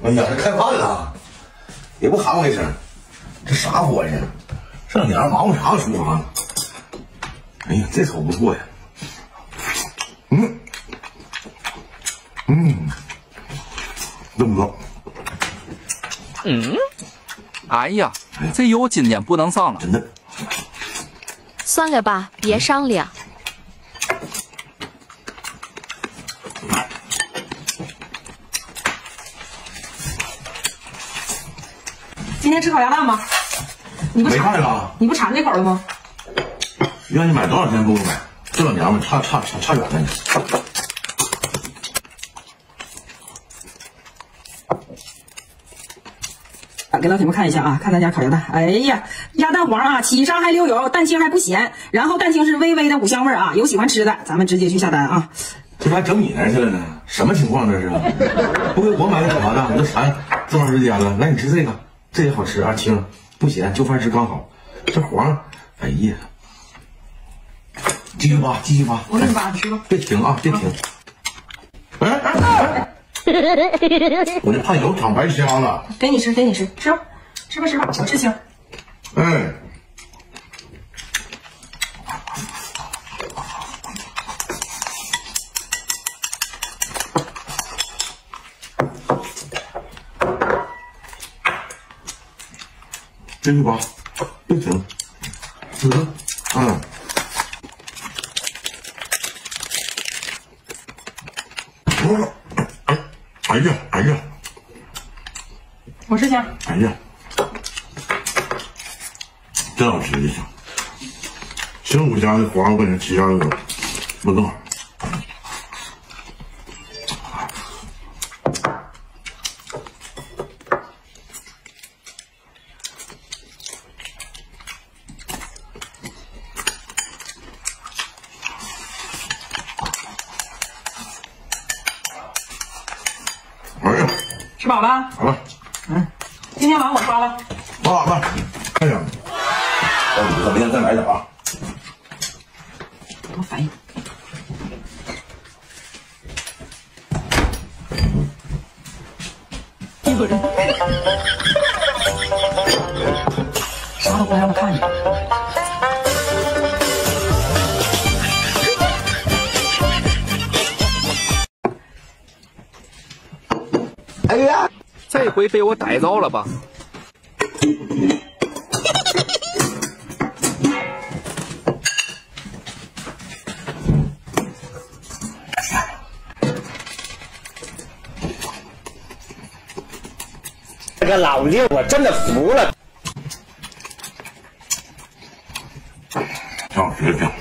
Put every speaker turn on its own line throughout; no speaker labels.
哎呀，这开饭了，也不喊我一声，这啥伙计？这两天忙活啥厨房？哎呀，这瞅不错呀。这么多。
哎呀，这油今天不能上了。
真的。
算了吧，别商量。
今天吃烤鸭蛋吗？你不
没看了？
你不馋这口了吗？
让你买多少钱不买？这老娘们差远了你。
给老铁们看一下啊，看咱家烤鸭蛋。哎呀，鸭蛋黄啊，起上还溜油，蛋清还不咸，然后蛋清是微微的五香味啊。有喜欢吃的，咱们直接去下单啊。
这还整你那儿去了呢？什么情况这是？不给我买个烤鸭蛋，我都馋这么长时间了。来，你吃这个，这也好吃啊，清不咸，就饭吃刚好。这黄，哎呀，继续扒，继续扒。
我给你扒，吃吧。
别停啊，别停。我就怕油淌白瞎了。
给你吃，给你吃，吃吧，吃吧，吃吧，小吃青。
哎。继续扒，别停，吃。哎呀，
我吃香。
哎呀，真好吃这香，新五家的黄跟其他的不更好。
吃饱了？
好了。
今天碗我刷了。
刷碗吧。看见了。明天再买点啊。
多烦人。啥都不让他看见。
哎呀，
这回被我逮着了吧？
这个老六我真的服了。
挺好吃的。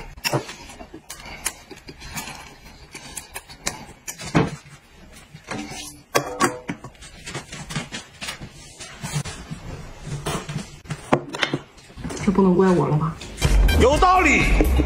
这不能怪我了吧？
有道理。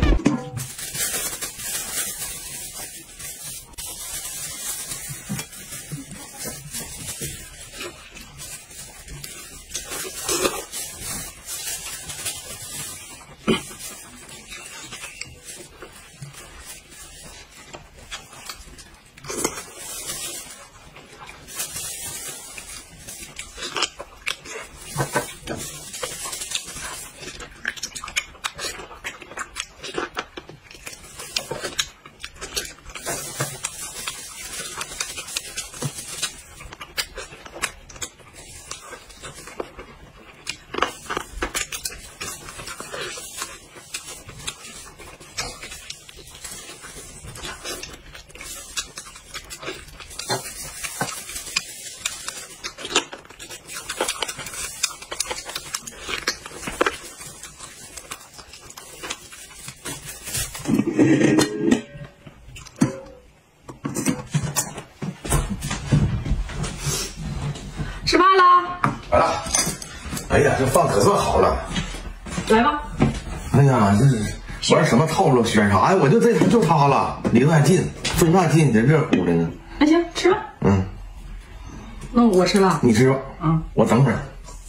吃饭了？
来了。哎呀，这饭可算好了。
来吧。
哎呀，这玩什么套路？选啥呀？我就这就他了，离得还近，分饭近，人热乎的呢。
那行，吃吧。那我吃了。
你吃吧。我等会儿。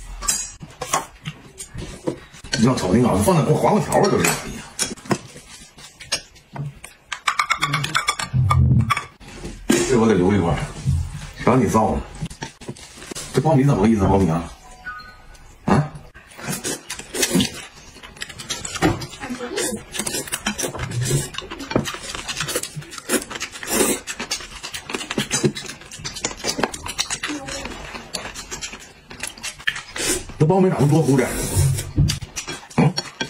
你要瞅那脑子放点黄瓜条都是。哎呀。这我得留一块，让你造了。 苞米怎么个意思？苞米啊？啊？这苞米咋能多糊点？嗯？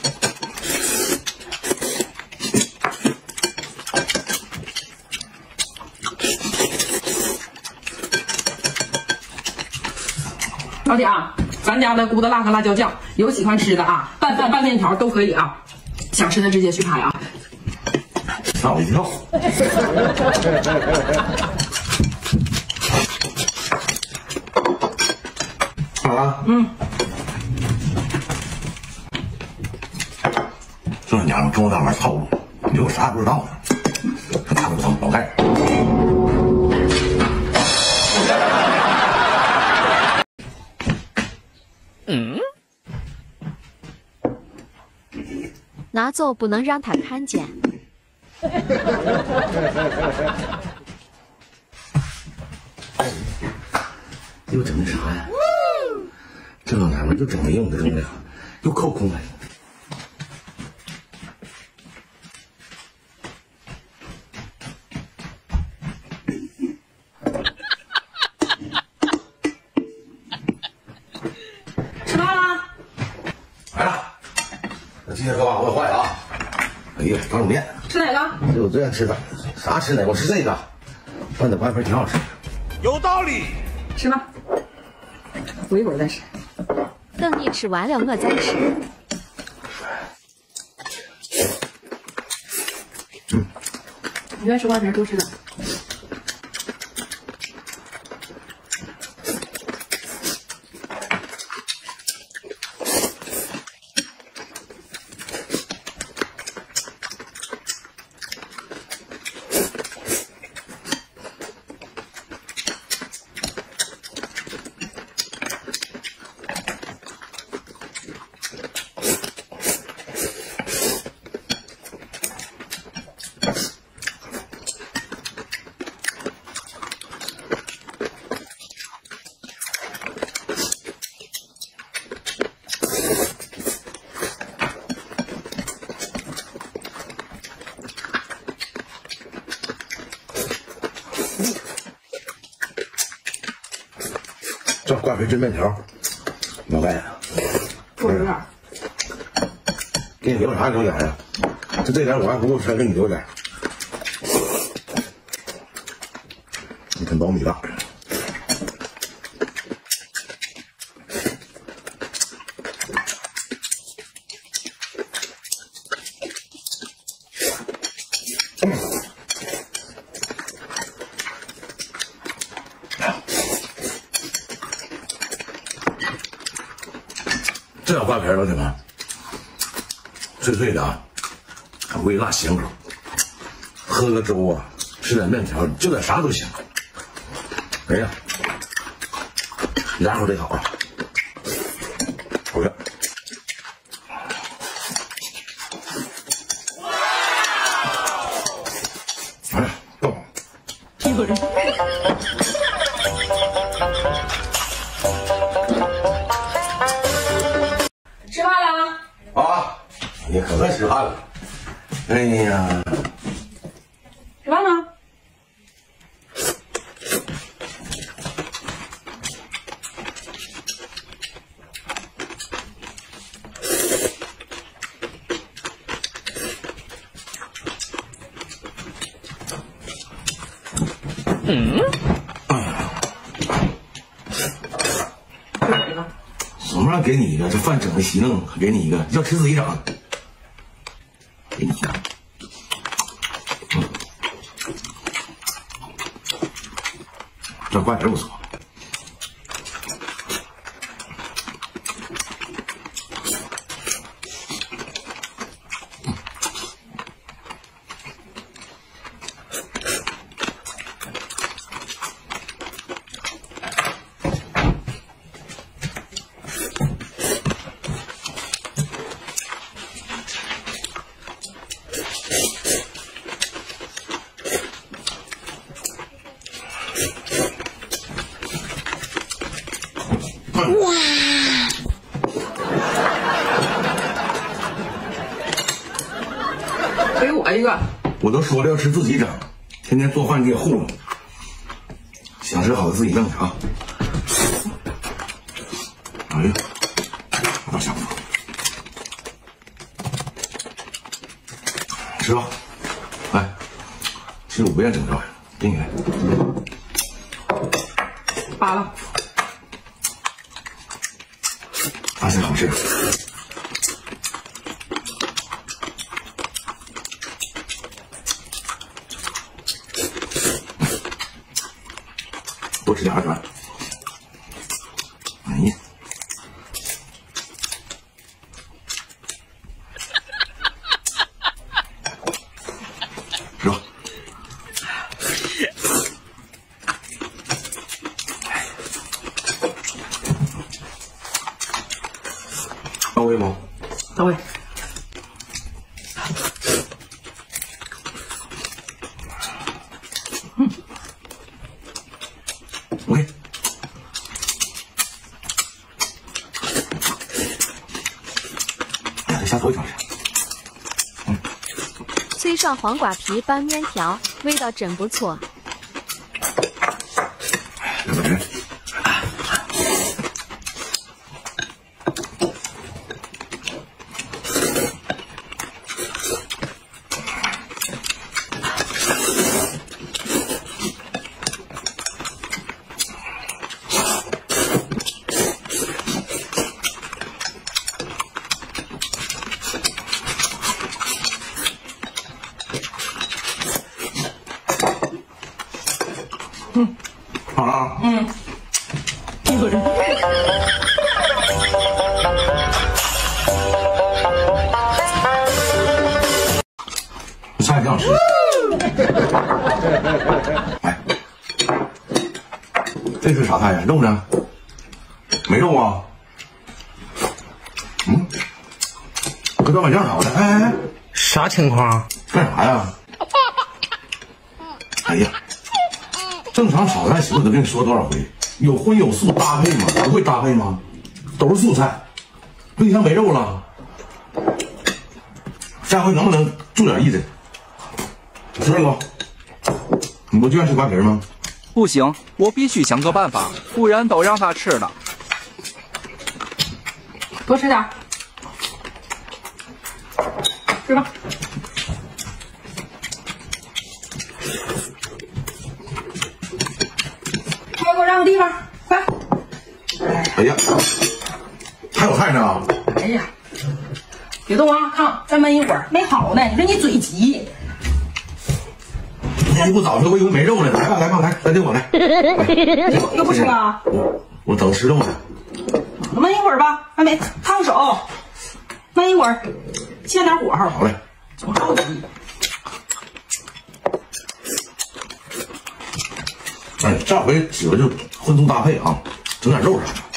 老铁啊，咱家的咕的辣和辣椒酱，有喜欢吃的啊，拌饭拌面条都可以啊，想吃的直接去拍啊。
吓我一跳！好了，这娘们跟我在玩套路，你说我啥也不知道呢，这大骨头老盖。
拿走不能让他看见。
又整那啥呀？这老娘们又整没用的东西，又扣空了。
吃饭了？
来了，那今天喝完我坏了啊！哎呀，长煮面，
吃哪个？
这我最爱吃的，啥吃哪个？我吃这个，拌的拌粉挺好吃的。
有道理。
吃吧，我一会儿再吃。
等你吃完了，我再吃。
你愿意吃瓜皮多吃点。
这挂皮炖面条，老白，
不是，
给你留啥留点呀？就这点我还不够吃，给你留点。你看苞米大。这小挂皮老铁们，脆脆的啊，微辣咸口，喝个粥啊，吃点面条，就点啥都行。哎呀，牙口得好啊，好吃。哎呀，够。
一会儿。吃饭了
啊，你可算吃饭了。哎呀，
吃饭了。
什么让给你一个？这饭整的稀嫩，还给你一个，要吃自己整。给你一个。这挂皮不错。
哇！给我一个。
我都说了要吃自己整，天天做饭你也糊弄，想吃好自己弄去啊！哎呀，老香了，吃吧。来，其实我不愿整这玩意儿，给你来。
扒了。
发现好吃。多吃点儿转。哎呀，是吧？到位吗？
到位。
OK。哎呀，这下头一尝试。
脆上黄瓜皮拌面条，味道真不错。
两个人。好了啊。
一个人。
你菜挺好吃。哎，这是啥菜呀？肉呢？没肉啊？搁豆瓣酱啥的？哎，
啥情况？
干啥呀？哎呀，正常炒菜媳妇都跟你说多少回，有荤有素搭配吗？不会搭配吗？都是素菜，冰箱没肉了，下回能不能注点意思？吃了不？你不就愿吃瓜皮吗？
不行，我必须想个办法，不然都让他吃了。
多吃点。吃吧。快给我让个地方，快！
哎呀，还有菜呢！
哎呀，别动啊，看再焖一会儿，没好呢。你说你嘴急。
你不早说，我以为没肉呢。来吧，来吧，来给我来。
又不吃了？
我等吃肉呢。
焖一会儿吧，还没烫手，焖一会儿，限点火候。
好嘞。
总着急。
哎，这回媳妇就荤素搭配啊，整点肉啥的。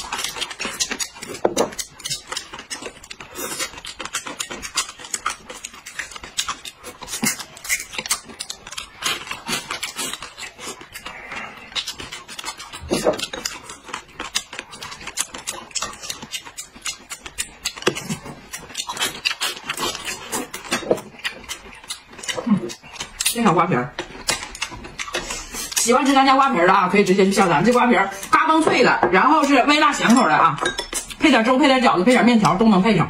这小瓜皮儿，喜欢吃咱家瓜皮儿的啊，可以直接去下单。这瓜皮儿嘎嘣脆的，然后是微辣咸口的啊，配点粥、配点饺子、配点面条都能配上。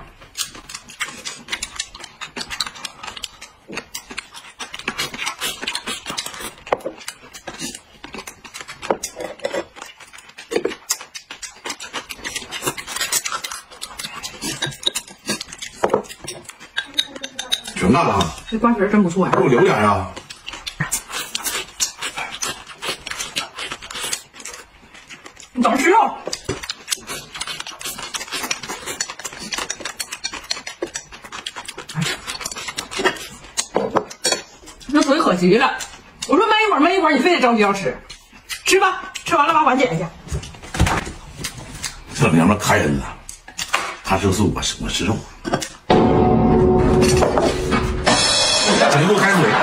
全干了啊！
这瓜皮儿真不错呀，
给我留点啊！
你等着吃肉。那嘴可急了，我说焖一会儿，焖一会儿，你非得着急要吃，吃吧，吃完了把碗捡下去。
这娘们开恩了，他吃素，我吃肉。整个给我开水。